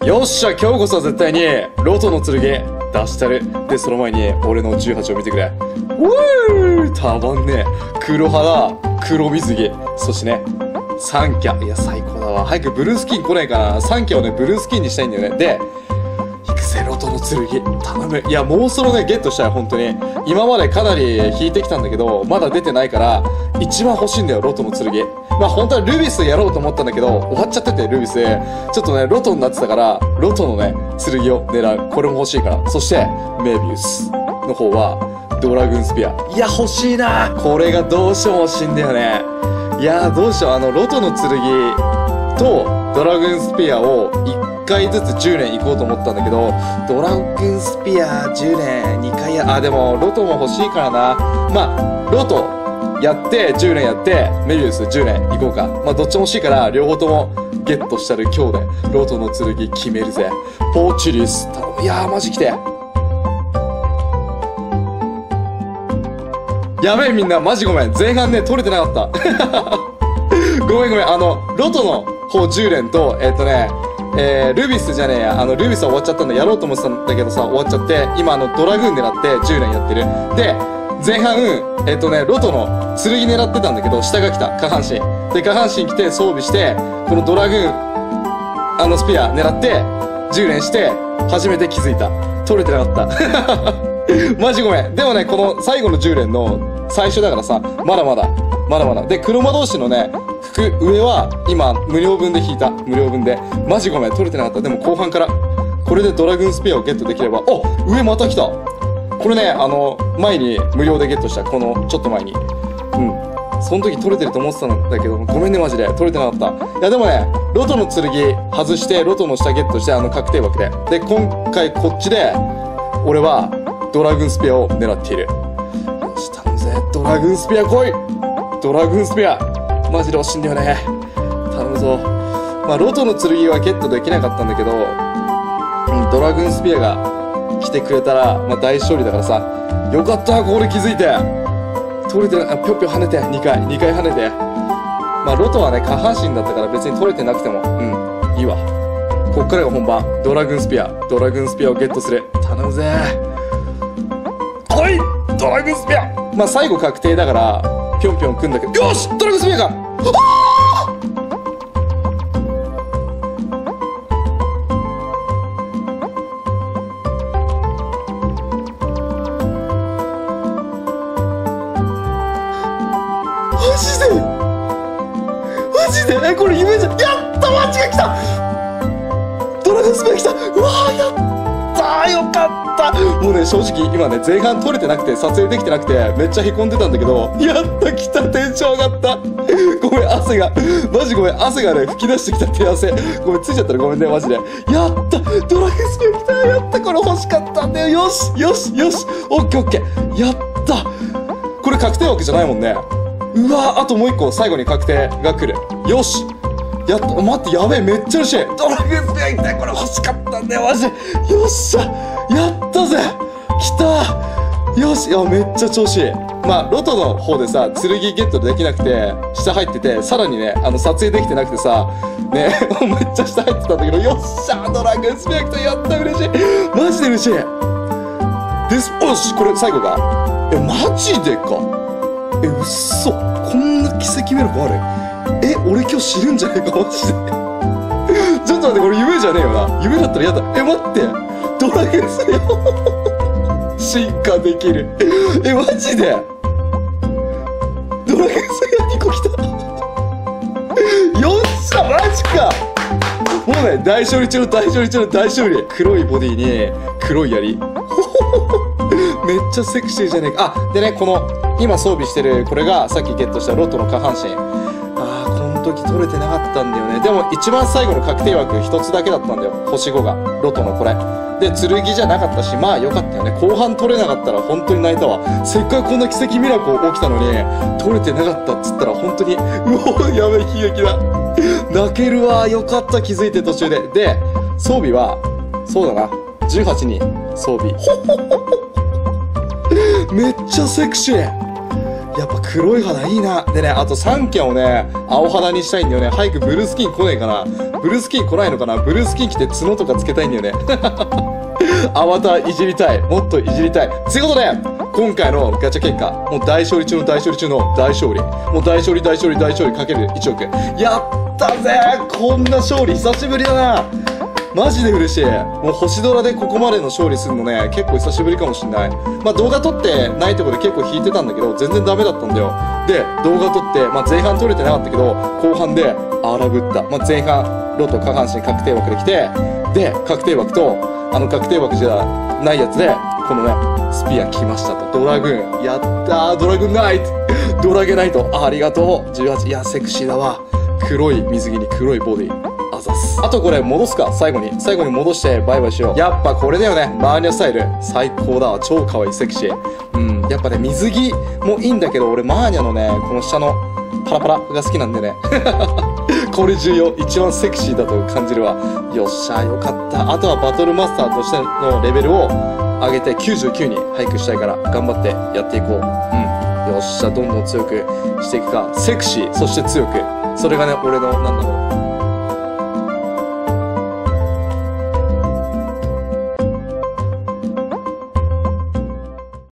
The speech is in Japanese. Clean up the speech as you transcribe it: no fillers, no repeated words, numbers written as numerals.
よっしゃ、今日こそは絶対にロトの剣出してる。でその前に俺の18を見てくれ。うーたまんねえ。黒肌、黒水着、そしてね3キャ。いや最高だわ。早くブルースキン来ないかな。3キャをねブルースキンにしたいんだよね。で行くぜロトの剣頼む。いやもうそろねゲットしたい。本当に今までかなり引いてきたんだけどまだ出てないから一番欲しいんだよロトの剣。まあ本当はルビスやろうと思ったんだけど終わっちゃってて、ルビスちょっとねロトになってたからロトのね剣を狙う。これも欲しいから。そしてメビウスの方はドラグーンスピア。いや欲しいな。これがどうしても欲しいんだよね。いやどうしよう。ロトの剣とドラグーンスピアを1回ずつ10連行こうと思ったんだけど、ドラグーンスピア10連2回でもロトも欲しいからな。まあロトやって10連やってメビウス10連行こうか。まあどっちも欲しいから両方ともゲットしたる今日でロトの剣決めるぜ。ポーチリス頼む。いやマジ来て。やべえみんなマジごめん。前半ね取れてなかったごめんロトの方10連とルビスじゃねえや。ルビスは終わっちゃったんだ。やろうと思ってたんだけどさ終わっちゃって、今ドラグーン狙って10連やってる。で前半ロトの剣狙ってたんだけど下が来た。下半身で下半身来て装備してこのドラグーンスピア狙って10連して初めて気づいた。取れてなかったマジごめん。でもねこの最後の10連の最初だからさまだまだで黒魔導士のね服上は今無料分で引いた。無料分でマジごめん取れてなかった。でも後半からこれでドラグーンスピアをゲットできれば。お上また来た。これね前に無料でゲットした。このちょっと前にその時取れてると思ってたんだけどごめんねマジで取れてなかった。いやでもねロトの剣外してロトの下ゲットして確定枠で今回こっちで俺はドラグーンスピアを狙っている。よし頼むぜドラグーンスピア来い。ドラグーンスピアマジで惜しいんだよね。頼むぞ。まあロトの剣はゲットできなかったんだけど、ドラグーンスピアが来てくれたらまあ大勝利だからさ。よかったここで気づいて。取れてぴょっぴょ跳ねて2回跳ねて。まあロトはね下半身だったから別に取れてなくてもいいわ。こっからが本番。ドラグーンスピアをゲットする。頼むぜ来いドラグーンスピア。まあ最後確定だからぴょんぴょんくんだけど、よしドラグーンスピアか。マジでこれ夢じゃん。やったマジが来た。ドラグーンスピア来た。うわーやったーよかった。もうね正直今ね前半撮れてなくて撮影できてなくてめっちゃへこんでたんだけど、やった来た。テンション上がった。ごめん汗がマジごめん汗がね吹き出してきた。手汗ごめんついちゃったらごめんねマジで。やったドラグーンスピア来た。やったこれ欲しかったんだよ。よしオッケーオッケーやった。これ確定枠じゃないもんね。うわあともう一個最後に確定が来る。よしやった。待ってやべえめっちゃ嬉しい。ドラグーンスピア来た。これ欲しかったんだよマジで。よっしゃやったぜ来た。よしいやめっちゃ調子いい。まあロトの方でさ剣ゲットできなくて下入ってて、さらにね撮影できてなくてさねめっちゃ下入ってたんだけど、よっしゃドラグーンスピア来た。やった嬉しいマジで嬉しいです。よしこれ最後がマジでか。うっそこんな奇跡ミラクルある。俺今日死ぬんじゃねえかマジでちょっと待ってこれ夢じゃねえよな。夢だったらやだ。待ってドラグーンスピア進化できる。マジでドラグーンスピア2個来たよっしゃマジか。もうね大勝利中の大勝利。黒いボディに黒い槍めっちゃセクシーじゃねえか。でねこの今装備してるこれがさっきゲットしたロトの下半身。この時取れてなかったんだよね。でも一番最後の確定枠一つだけだったんだよ。星5がロトのこれで剣じゃなかったしまあよかったよね。後半取れなかったら本当に泣いたわ。せっかくこんな奇跡ミラクル起きたのに取れてなかったっつったら本当にうおやべえ悲劇だ泣けるわ。よかった気づいて途中で装備はそうだな18に装備めっちゃセクシー。 やっぱ黒い肌いいな。でね、あとサンキャンをね、青肌にしたいんだよね。早くブルースキン来ねえかな。ブルースキン来ないのかな。ブルースキン来て角とかつけたいんだよね。アバターいじりたい。もっといじりたい。ということで、今回のガチャ結果、もう大勝利中の大勝利中の大勝利。もう大勝利大勝利大勝利かける1億。やったぜ。こんな勝利久しぶりだな。マジで嬉しい。もう星ドラでここまでの勝利するのね、結構久しぶりかもしんない。まあ動画撮ってないところで結構引いてたんだけど、全然ダメだったんだよ。で、動画撮って、まあ前半撮れてなかったけど、後半で荒ぶった。まあ前半、ロト下半身確定枠で来て、で、確定枠と、確定枠じゃないやつで、このね、スピア来ましたと。ドラグーン。やったー、ドラグーンナイト。ドラゲナイト。ありがとう。18。いや、セクシーだわ。黒い水着に黒いボディ。あざす。あとこれ戻すか、最後に戻してバイバイしよう。やっぱこれだよね。マーニャスタイル。最高だわ。超可愛い、セクシー。やっぱね、水着もいいんだけど、俺マーニャのね、この下のパラパラが好きなんでね。これ重要。一番セクシーだと感じるわ。よっしゃ、よかった。あとはバトルマスターとしてのレベルを上げて99に俳句したいから頑張ってやっていこう。よっしゃ、どんどん強くしていくか。セクシー、そして強く。それがね、俺の、なんだろう。